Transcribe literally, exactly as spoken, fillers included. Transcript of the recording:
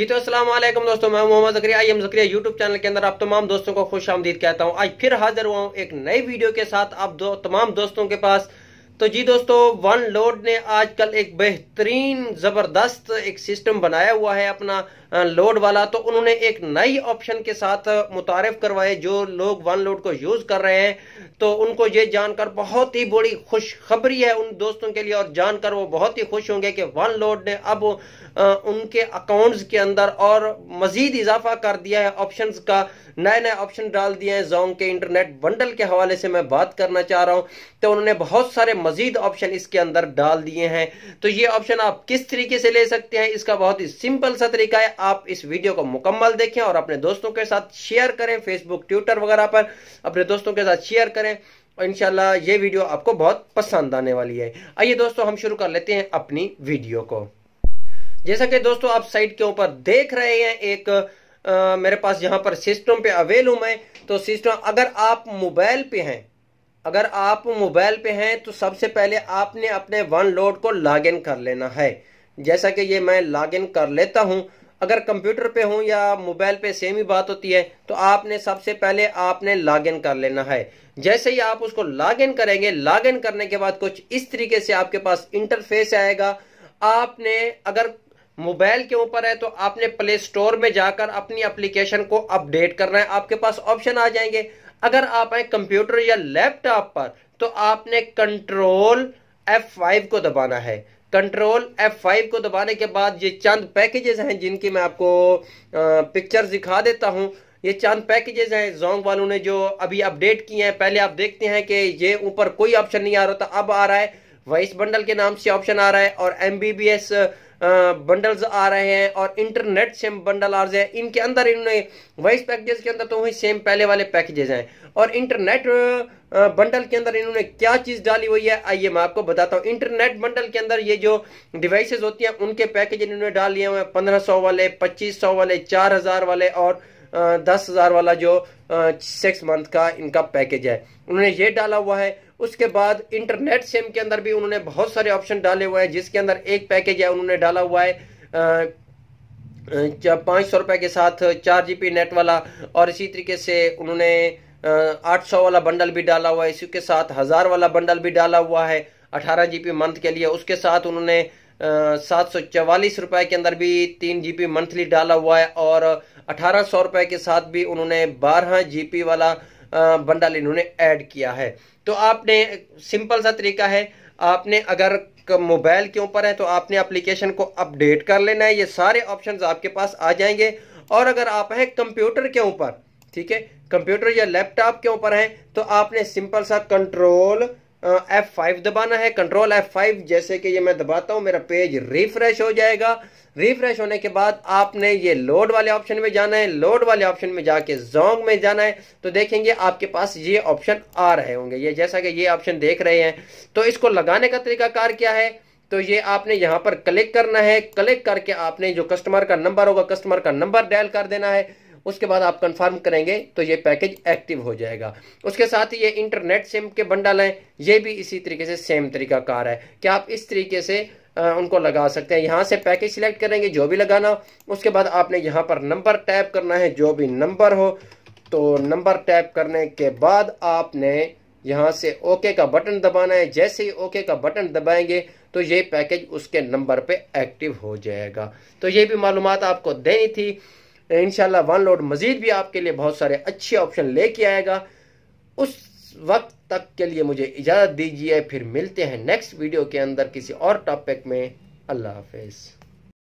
जी तो अस्सलाम वालेकुम दोस्तों, मैं Mohammad Zakariya I am Zakariya YouTube channel के अंदर आप तमाम दोस्तों को खुश आमदीद कहता हूं। आज फिर हाजिर हुआ हूं एक नई वीडियो के साथ आप दो तमाम दोस्तों के पास। तो जी दोस्तों, वन लोड ने आजकल एक बेहतरीन ज़बरदस्त एक सिस्टम बनाया हुआ है अपना लोड वाला। तो उन्होंने एक नई ऑप्शन के साथ मुतारिफ करवाए। जो लोग वन लोड को यूज कर रहे हैं तो उनको ये जानकर बहुत ही बड़ी खुशखबरी है उन दोस्तों के लिए, और जानकर वो बहुत ही खुश होंगे कि वन लोड ने अब उनके अकाउंट्स के अंदर और मजीद इजाफा कर दिया है ऑप्शंस का। नए नए ऑप्शन डाल दिए हैं। जोंग के इंटरनेट बंडल के हवाले से मैं बात करना चाह रहा हूं। तो उन्होंने बहुत सारे मजीद ऑप्शन इसके अंदर डाल दिए हैं। तो ये ऑप्शन आप किस तरीके से ले सकते हैं, इसका बहुत ही सिंपल सा तरीका है। आप इस वीडियो को मुकम्मल देखें और अपने दोस्तों के साथ शेयर करें, फेसबुक ट्विटर वगैरह पर अपने दोस्तों के साथ शेयर करें और इंशाल्लाह ये वीडियो आपको बहुत पसंद आने वाली है। आइए दोस्तों, हम शुरू कर लेते हैं अपनी वीडियो को। जैसा कि दोस्तों आप साइट के ऊपर देख रहे हैं, एक आ, मेरे पास यहाँ पर सिस्टम पे अवेल हूं मैं। तो सिस्टम, अगर आप मोबाइल पे हैं अगर आप मोबाइल पे हैं तो सबसे पहले आपने अपने वन लोड को लॉगिन कर लेना है। जैसा कि ये मैं लॉगिन कर लेता हूं। अगर कंप्यूटर पे हूं या मोबाइल पे सेम ही बात होती है। तो आपने सबसे पहले आपने लॉगिन कर लेना है। जैसे ही आप उसको लॉगिन करेंगे, लॉगिन करने के बाद कुछ इस तरीके से आपके पास इंटरफेस आएगा। आपने अगर मोबाइल के ऊपर है तो आपने प्ले स्टोर में जाकर अपनी एप्लीकेशन को अपडेट करना है। आपके पास ऑप्शन आ जाएंगे। अगर आप हैं कंप्यूटर या लैपटॉप पर तो आपने कंट्रोल एफ फाइव को दबाना है। कंट्रोल एफ फाइव को दबाने के बाद ये चंद पैकेजेस हैं जिनकी मैं आपको पिक्चर्स दिखा देता हूं। ये चंद पैकेजेस हैं जोंग वालों ने जो अभी अपडेट किए हैं। पहले आप देखते हैं कि ये ऊपर कोई ऑप्शन नहीं आ रहा था, अब आ रहा है। वॉइस बंडल के नाम से ऑप्शन आ रहा है और एमबीबीएस बंडल्स आ रहे हैं और इंटरनेट सिम बंडल आ रहे हैं। इनके अंदर इन्होंने वॉइस पैकेजेस के अंदर तो वही सेम पहले वाले पैकेजेस हैं, और इंटरनेट बंडल के अंदर इन्होंने क्या चीज डाली हुई है आइए मैं आपको बताता हूँ। इंटरनेट बंडल के अंदर ये जो डिवाइसेस होती हैं उनके पैकेज इन्होंने डाल लिए हुए हैं। पंद्रह सौ वाले, पच्चीस सौ वाले, चार हजार वाले और दस हजार वाला जो सिक्स मंथ का इनका पैकेज है उन्होंने ये डाला हुआ है। उसके बाद इंटरनेट सिम के अंदर भी उन्होंने बहुत सारे ऑप्शन डाले हुए हैं, जिसके अंदर एक पैकेज है उन्होंने डाला हुआ है पाँच सौ रुपए के साथ चार जीबी नेट वाला, और इसी तरीके से उन्होंने आठ सौ वाला बंडल भी डाला हुआ है। इसी के साथ हजार वाला बंडल भी डाला हुआ है अठारह जीबी मंथ के लिए। उसके साथ उन्होंने सात सौ चवालीस रुपए के अंदर भी तीन जीबी मंथली डाला हुआ है, और अठारह सौ रुपए के साथ भी उन्होंने बारह जीबी वाला बंडल इन्होंने ऐड किया है। तो आपने सिंपल सा तरीका है, आपने अगर मोबाइल के ऊपर है तो आपने एप्लीकेशन को अपडेट कर लेना है। ये सारे ऑप्शंस आपके पास आ जाएंगे। और अगर आप हैं कंप्यूटर के ऊपर, ठीक है, कंप्यूटर या लैपटॉप के ऊपर हैं तो आपने सिंपल सा कंट्रोल एफ फाइव दबाना है। कंट्रोल एफ फाइव जैसे कि ये मैं दबाता हूं मेरा पेज रिफ्रेश हो जाएगा। रिफ्रेश होने के बाद आपने ये लोड वाले ऑप्शन में जाना है। लोड वाले ऑप्शन में जाके जोंग में जाना है तो देखेंगे आपके पास ये ऑप्शन आ रहे होंगे। ये जैसा कि ये ऑप्शन देख रहे हैं। तो इसको लगाने का तरीका कार क्या है, तो ये आपने यहां पर क्लिक करना है। क्लिक करके आपने जो कस्टमर का नंबर होगा कस्टमर का नंबर डायल कर देना है। उसके बाद आप कंफर्म करेंगे तो ये पैकेज एक्टिव हो जाएगा। उसके साथ ही ये इंटरनेट सिम के बंडल हैं, ये भी इसी तरीके से सेम तरीका कार है कि आप इस तरीके से आ, उनको लगा सकते हैं। यहाँ से पैकेज सिलेक्ट करेंगे जो भी लगाना। उसके बाद आपने यहाँ पर नंबर टैप करना है, जो भी नंबर हो। तो नंबर टैप करने के बाद आपने यहाँ से ओके का बटन दबाना है। जैसे ही ओके का बटन दबाएंगे तो ये पैकेज उसके नंबर पे एक्टिव हो जाएगा। तो ये भी मालूमात आपको देनी थी। इंशाल्लाह वन लोड मजीद भी आपके लिए बहुत सारे अच्छे ऑप्शन लेके आएगा। उस वक्त तक के लिए मुझे इजाजत दीजिए, फिर मिलते हैं नेक्स्ट वीडियो के अंदर किसी और टॉपिक में। अल्लाह हाफिज।